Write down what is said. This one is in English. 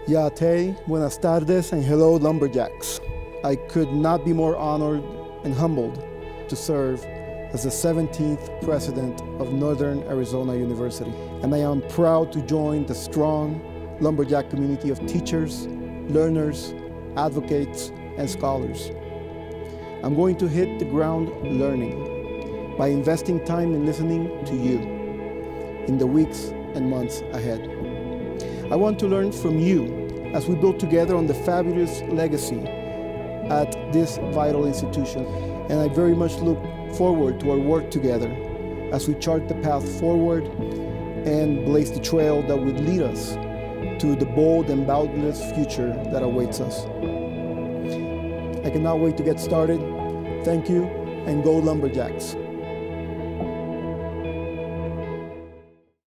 Yate, buenas tardes, and hello, Lumberjacks. I could not be more honored and humbled to serve as the 17th president of Northern Arizona University. And I am proud to join the strong Lumberjack community of teachers, learners, advocates, and scholars. I'm going to hit the ground learning by investing time in listening to you in the weeks and months ahead. I want to learn from you as we build together on the fabulous legacy at this vital institution. And I very much look forward to our work together as we chart the path forward and blaze the trail that would lead us to the bold and boundless future that awaits us. I cannot wait to get started. Thank you, and go Lumberjacks.